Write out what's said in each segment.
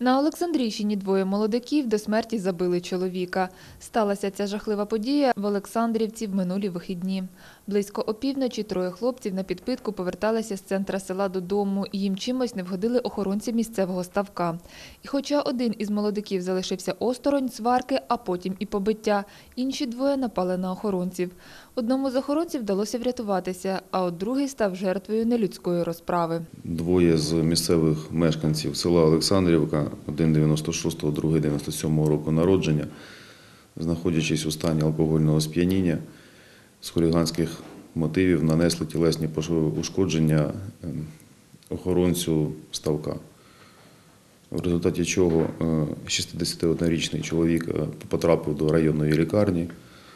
На Олександрійщині двоє молодиків до смерті забили чоловіка. Сталася ця жахлива подія в Олександрівці в минулі вихідні. Близько опівночі троє хлопців на підпитку поверталися з центра села додому. Їм чимось не вгодили охоронці місцевого ставка. І хоча один із молодиків залишився осторонь сварки, а потім і побиття, інші двоє напали на охоронців. Одному з охоронців вдалося врятуватися, а от другий став жертвою нелюдської розправи. Двоє з місцевих мешканців села Олександрівка, один 96-го, другий 97-го року народження, знаходячись у стані алкогольного сп'яніння, з хуліганських мотивів нанесли тілесні ушкодження охоронцю ставка. В результаті чого 61-річний чоловік потрапив до районної лікарні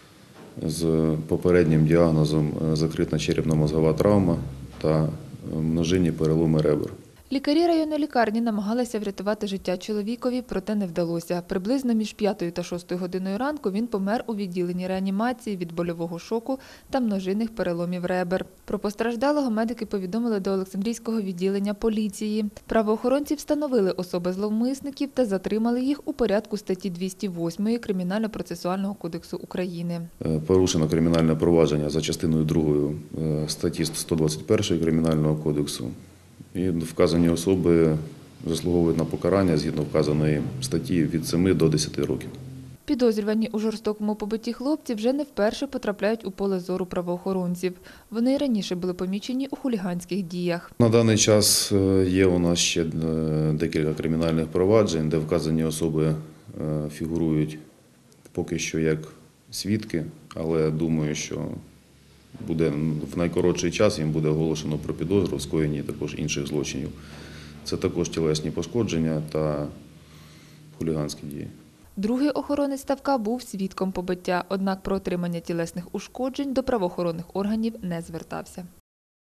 з попереднім діагнозом закрита черепно-мозгова травма та множинні переломи ребер. Лікарі районної лікарні намагалися врятувати життя чоловікові, проте не вдалося. Приблизно між 5 та 6 годиною ранку він помер у відділенні реанімації від больового шоку та множинних переломів ребер. Про постраждалого медики повідомили до Олександрійського відділення поліції. Правоохоронці встановили особи зловмисників та затримали їх у порядку статті 208 Кримінально-процесуального кодексу України. Порушено кримінальне провадження за частиною 2 статті 121 Кримінального кодексу. І вказані особи заслуговують на покарання згідно вказаної статті від 7 до 10 років. Підозрювані у жорстокому побитті хлопці вже не вперше потрапляють у поле зору правоохоронців. Вони й раніше були помічені у хуліганських діях. На даний час є у нас ще декілька кримінальних проваджень, де вказані особи фігурують поки що як свідки, але думаю, що буде в найкоротший час їм буде оголошено про підозру в скоєнні також інших злочинів. Це також тілесні пошкодження та хуліганські дії. Другий охоронець ставка був свідком побиття, однак про отримання тілесних ушкоджень до правоохоронних органів не звертався.